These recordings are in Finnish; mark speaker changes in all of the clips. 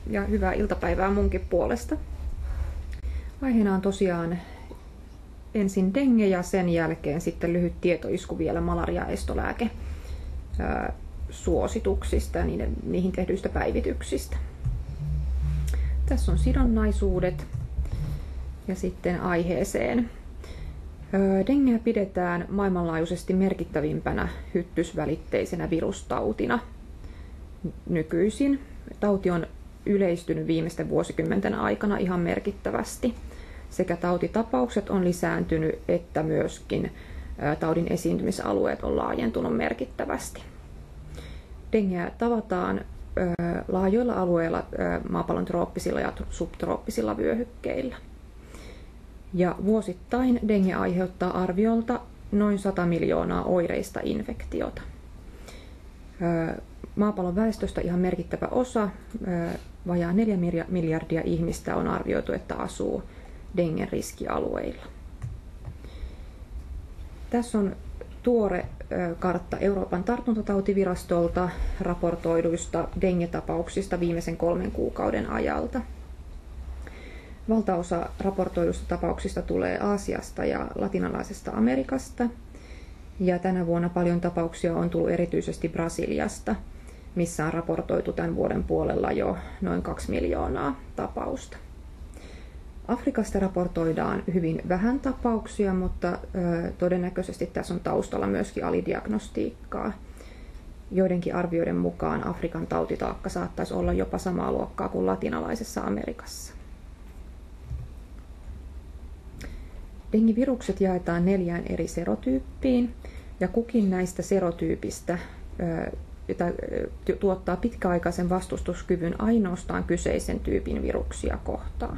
Speaker 1: ja hyvää iltapäivää munkin puolesta. Aiheena on tosiaan ensin dengue ja sen jälkeen sitten lyhyt tietoisku vielä malaria-estolääke suosituksista ja niihin tehdyistä päivityksistä. Tässä on sidonnaisuudet ja sitten aiheeseen. Dengueä pidetään maailmanlaajuisesti merkittävimpänä hyttysvälitteisenä virustautina nykyisin. Tauti on yleistynyt viimeisten vuosikymmenten aikana ihan merkittävästi. Sekä tautitapaukset on lisääntynyt, että myöskin taudin esiintymisalueet on laajentunut merkittävästi. Dengueä tavataan laajoilla alueilla maapallon trooppisilla ja subtrooppisilla vyöhykkeillä. Ja vuosittain dengue aiheuttaa arviolta noin 100 miljoonaa oireista infektiota. Maapallon väestöstä ihan merkittävä osa, vajaa 4 miljardia ihmistä on arvioitu, että asuu dengen riskialueilla. Tässä on tuore kartta Euroopan tartuntatautivirastolta raportoiduista dengue-tapauksista viimeisen 3 kuukauden ajalta. Valtaosa raportoiduista tapauksista tulee Aasiasta ja latinalaisesta Amerikasta. Ja tänä vuonna paljon tapauksia on tullut erityisesti Brasiliasta, missä on raportoitu tämän vuoden puolella jo noin 2 miljoonaa tapausta. Afrikasta raportoidaan hyvin vähän tapauksia, mutta todennäköisesti tässä on taustalla myöskin alidiagnostiikkaa. Joidenkin arvioiden mukaan Afrikan tautitaakka saattaisi olla jopa samaa luokkaa kuin latinalaisessa Amerikassa. Dengivirukset jaetaan 4 eri serotyyppiin ja kukin näistä serotyypistä tuottaa pitkäaikaisen vastustuskyvyn ainoastaan kyseisen tyypin viruksia kohtaan.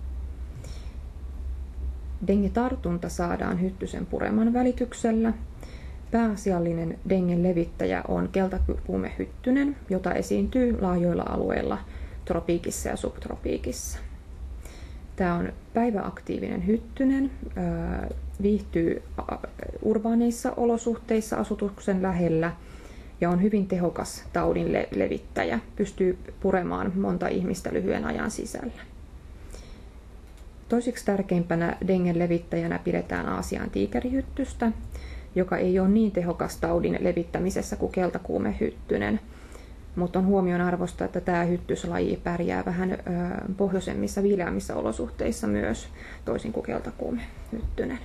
Speaker 1: Dengue-tartunta saadaan hyttysen pureman välityksellä. Pääasiallinen dengen levittäjä on keltakuumehyttynen, jota esiintyy laajoilla alueilla tropiikissa ja subtropiikissa. Tämä on päiväaktiivinen hyttynen, viihtyy urbaaneissa olosuhteissa asutuksen lähellä ja on hyvin tehokas taudin levittäjä, pystyy puremaan monta ihmistä lyhyen ajan sisällä. Toiseksi tärkeimpänä dengen levittäjänä pidetään Aasian tiikerihyttystä, joka ei ole niin tehokas taudin levittämisessä kuin keltakuumehyttynen, mutta on huomionarvoista, että tämä hyttyslaji pärjää vähän pohjoisemmissa viileämmissä olosuhteissa myös, toisin kuin keltakuumehyttynen.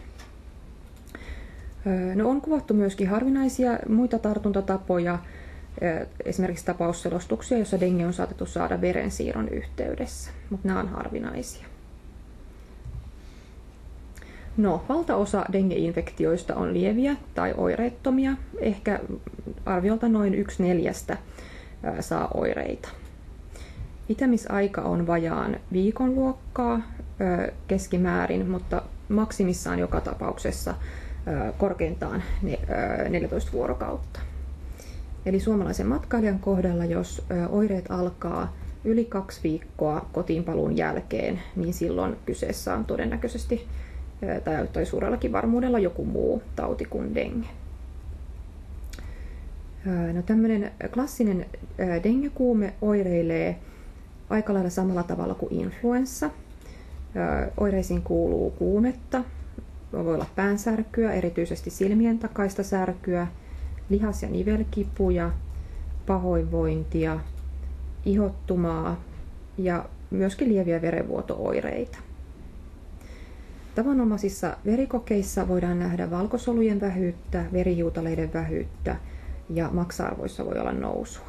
Speaker 1: No, on kuvattu myöskin harvinaisia muita tartuntatapoja, esimerkiksi tapausselostuksia, joissa dengue on saatettu saada verensiirron yhteydessä, mutta nämä on harvinaisia. No, valtaosa dengue-infektioista on lieviä tai oireettomia, ehkä arviolta noin 1/4 saa oireita. Itämisaika on vajaan viikon luokkaa keskimäärin, mutta maksimissaan joka tapauksessa korkeintaan 14 vuorokautta. Eli suomalaisen matkailijan kohdalla, jos oireet alkaa yli 2 viikkoa kotiinpaluun jälkeen, niin silloin kyseessä on todennäköisesti tai suurellakin varmuudella joku muu tauti kuin dengue. No, tämmöinen klassinen dengue-kuume oireilee aika lailla samalla tavalla kuin influenssa. Oireisiin kuuluu kuumetta, voi olla päänsärkyä, erityisesti silmien takaista särkyä, lihas- ja nivelkipuja, pahoinvointia, ihottumaa ja myöskin lieviä verenvuoto-oireita. Tavanomaisissa verikokeissa voidaan nähdä valkosolujen vähyyttä, verihiutaleiden vähyyttä ja maksa-arvoissa voi olla nousua.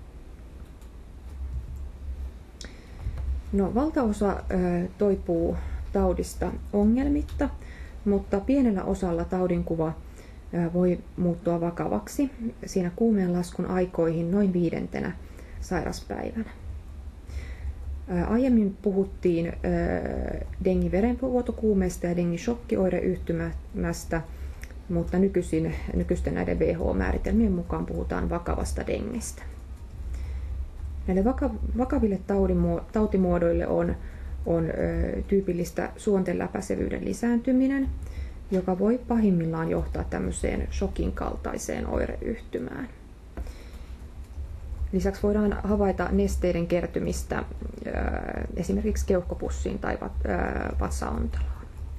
Speaker 1: No, valtaosa toipuu taudista ongelmitta, mutta pienellä osalla taudinkuva voi muuttua vakavaksi siinä kuumeen laskun aikoihin noin 5. sairaspäivänä. Aiemmin puhuttiin dengue-verenvuotokuumeesta ja dengue-shokkioireyhtymästä, mutta nykyisten näiden WHO-määritelmien mukaan puhutaan vakavasta dengestä. Näille vakaville tautimuodoille on tyypillistä suonten läpäisevyyden lisääntyminen, joka voi pahimmillaan johtaa tämmöiseen shokin kaltaiseen oireyhtymään. Lisäksi voidaan havaita nesteiden kertymistä esimerkiksi keuhkopussiin tai vatsaontaloon.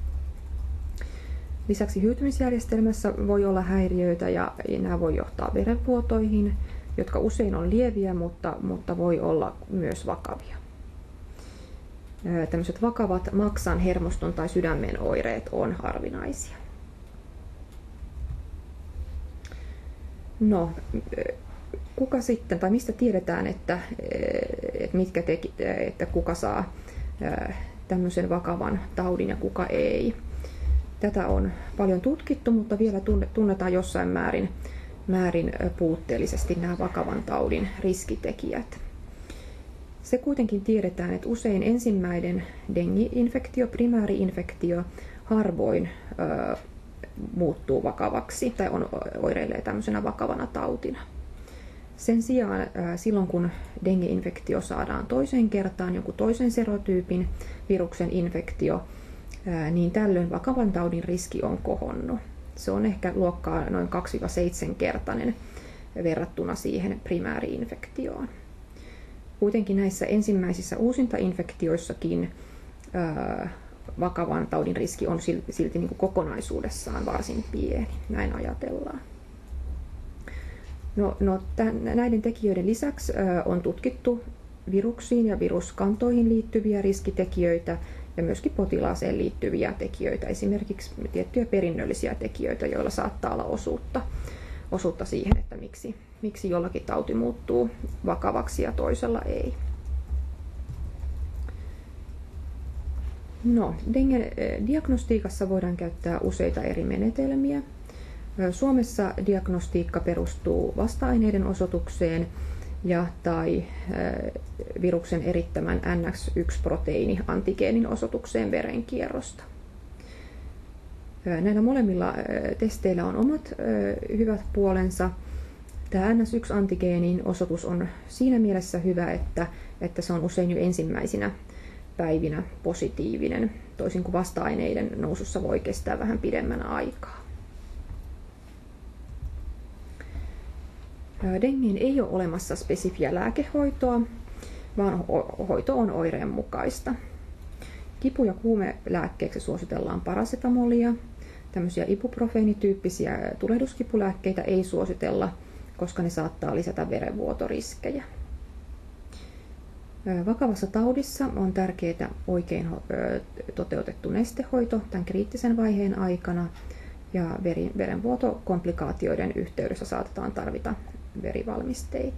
Speaker 1: Lisäksi hyytymisjärjestelmässä voi olla häiriöitä ja nämä voi johtaa verenvuotoihin, jotka usein on lieviä, mutta voi olla myös vakavia. Tällaiset vakavat maksan, hermoston tai sydämen oireet on harvinaisia. No, kuka sitten, tai mistä tiedetään, että kuka saa tämmöisen vakavan taudin ja kuka ei? Tätä on paljon tutkittu, mutta vielä tunnetaan jossain määrin puutteellisesti nämä vakavan taudin riskitekijät. Se kuitenkin tiedetään, että usein ensimmäinen dengi-infektio, primääri-infektio, harvoin muuttuu vakavaksi tai oireilee tämmöisenä vakavana tautina. Sen sijaan silloin, kun dengue-infektio saadaan toiseen kertaan, jonkun toisen serotyypin viruksen infektio, niin tällöin vakavan taudin riski on kohonnut. Se on ehkä luokkaa noin 2-7-kertainen verrattuna siihen primääri-infektioon. Kuitenkin näissä ensimmäisissä uusintainfektioissakin vakavan taudin riski on silti niin kuin kokonaisuudessaan varsin pieni, näin ajatellaan. Näiden tekijöiden lisäksi on tutkittu viruksiin ja viruskantoihin liittyviä riskitekijöitä ja myöskin potilaaseen liittyviä tekijöitä, esimerkiksi tiettyjä perinnöllisiä tekijöitä, joilla saattaa olla osuutta siihen, että miksi jollakin tauti muuttuu vakavaksi ja toisella ei. Dengue-diagnostiikassa voidaan käyttää useita eri menetelmiä. Suomessa diagnostiikka perustuu vasta-aineiden osoitukseen tai viruksen erittämän NX1-proteiini-antigeenin osoitukseen verenkierrosta. Näillä molemmilla testeillä on omat hyvät puolensa. Tämä NS1-antigeenin osoitus on siinä mielessä hyvä, että se on usein jo ensimmäisinä päivinä positiivinen, toisin kuin vasta-aineiden nousussa voi kestää vähän pidemmän aikaa. Dengeen ei ole olemassa spesifiä lääkehoitoa, vaan hoito on oireen mukaista. Kipu- ja kuumelääkkeeksi suositellaan parasetamolia. Tämmöisiä ibuprofeenityyppisiä tulehduskipulääkkeitä ei suositella, koska ne saattaa lisätä verenvuotoriskejä. Vakavassa taudissa on tärkeää oikein toteutettu nestehoito tämän kriittisen vaiheen aikana, ja verenvuotokomplikaatioiden yhteydessä saatetaan tarvita verivalmisteita.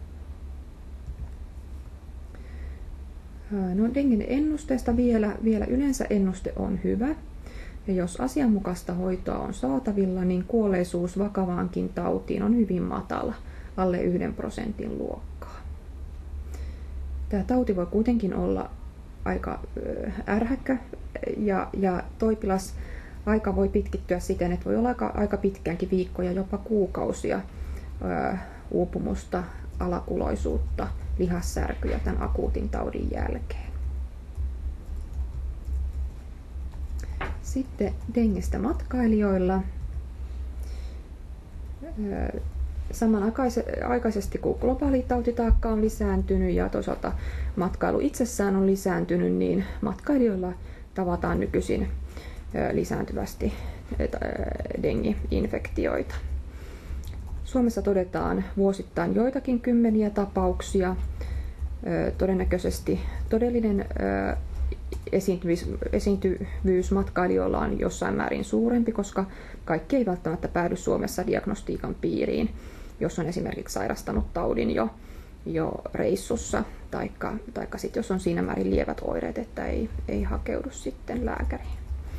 Speaker 1: Dengen ennusteesta vielä yleensä ennuste on hyvä. Ja jos asianmukaista hoitoa on saatavilla, niin kuolleisuus vakavaankin tautiin on hyvin matala, alle 1% luokkaa. Tämä tauti voi kuitenkin olla aika ärhäkkä ja toipilas aika voi pitkittyä siten, että voi olla aika pitkäänkin, viikkoja, jopa kuukausia, uupumusta, alakuloisuutta, lihassärkyjä tämän akuutin taudin jälkeen. Sitten dengestä matkailijoilla. Samanaikaisesti kun globaali tautitaakka on lisääntynyt ja toisaalta matkailu itsessään on lisääntynyt, niin matkailijoilla tavataan nykyisin lisääntyvästi dengue-infektioita. Suomessa todetaan vuosittain joitakin kymmeniä tapauksia. Todennäköisesti todellinen esiintyvyys matkailijoilla on jossain määrin suurempi, koska kaikki ei välttämättä päädy Suomessa diagnostiikan piiriin, jos on esimerkiksi sairastanut taudin jo reissussa, taikka sit jos on siinä määrin lievät oireet, että ei hakeudu sitten lääkäriin.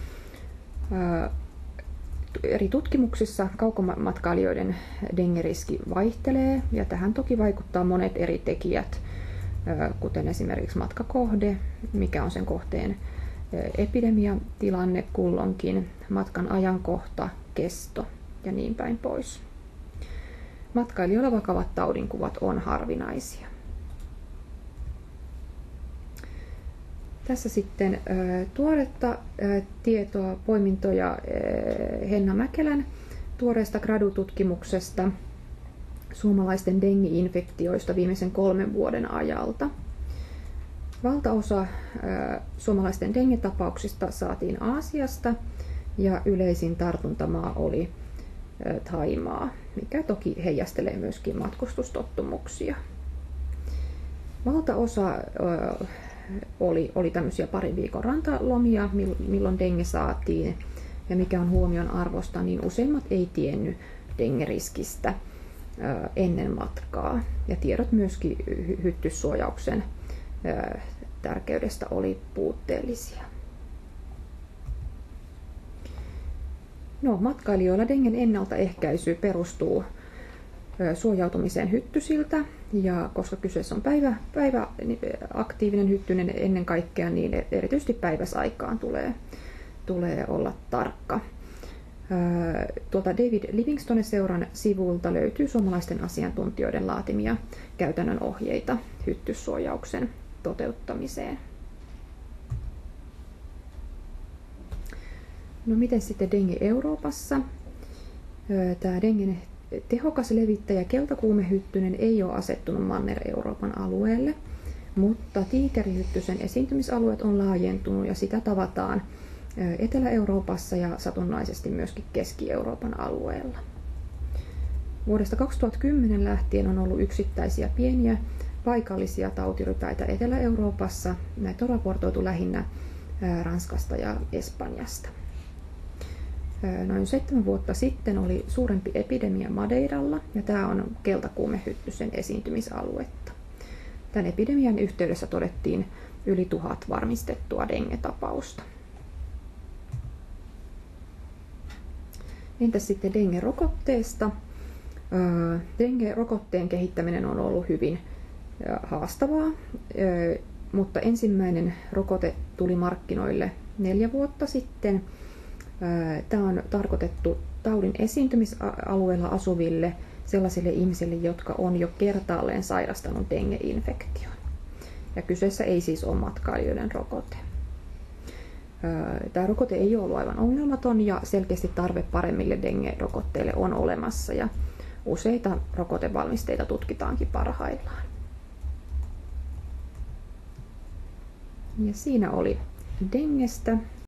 Speaker 1: Eri tutkimuksissa kaukomatkailijoiden dengue-riski vaihtelee, ja tähän toki vaikuttaa monet eri tekijät, kuten esimerkiksi matkakohde, mikä on sen kohteen epidemiatilanne kulloinkin, matkan ajankohta, kesto ja niin päin pois. Matkailijoilla vakavat taudinkuvat on harvinaisia. Tässä sitten tuoretta tietoa, poimintoja Henna Mäkelän tuoreesta gradututkimuksesta. suomalaisten dengue-infektioista viimeisen 3 vuoden ajalta. Valtaosa suomalaisten dengue-tapauksista saatiin Aasiasta ja yleisin tartuntamaa oli Thaimaa, mikä toki heijastelee myöskin matkustustottumuksia. Valtaosa oli tämmöisiä parin viikon rantalomia, milloin dengue saatiin. Ja mikä on huomion arvosta, niin useimmat ei tiennyt dengue-riskistä ennen matkaa. Ja tiedot myöskin hyttyssuojauksen tärkeydestä oli puutteellisia. No, matkailijoilla dengen ennaltaehkäisy perustuu suojautumiseen hyttysiltä, ja koska kyseessä on päiväaktiivinen hyttynen ennen kaikkea, niin erityisesti päiväsaikaan tulee olla tarkka. Tuolta David Livingstonen seuran sivulta löytyy suomalaisten asiantuntijoiden laatimia käytännön ohjeita hyttyssuojauksen toteuttamiseen. No miten sitten dengue Euroopassa? Tämä dengen tehokas levittäjä keltakuumehyttynen ei ole asettunut Manner-Euroopan alueelle, mutta tiikerihyttysen esiintymisalueet on laajentunut ja sitä tavataan Etelä-Euroopassa ja satunnaisesti myöskin Keski-Euroopan alueella. Vuodesta 2010 lähtien on ollut yksittäisiä pieniä paikallisia tautirypäitä Etelä-Euroopassa. Näitä on raportoitu lähinnä Ranskasta ja Espanjasta. Noin 7 vuotta sitten oli suurempi epidemia Madeiralla, ja tämä on keltakuumehyttysen esiintymisaluetta. Tämän epidemian yhteydessä todettiin yli 1000 varmistettua dengue-tapausta. Entäs sitten dengue-rokotteesta? Dengue-rokotteen kehittäminen on ollut hyvin haastavaa, mutta ensimmäinen rokote tuli markkinoille 4 vuotta sitten. Tämä on tarkoitettu taudin esiintymisalueella asuville sellaisille ihmisille, jotka on jo kertaalleen sairastanut dengue-infektion. Ja kyseessä ei siis ole matkailijoiden rokote. Tämä rokote ei ole ollut aivan ongelmaton ja selkeästi tarve paremmille dengue-rokotteille on olemassa ja useita rokotevalmisteita tutkitaankin parhaillaan. Ja siinä oli dengestä.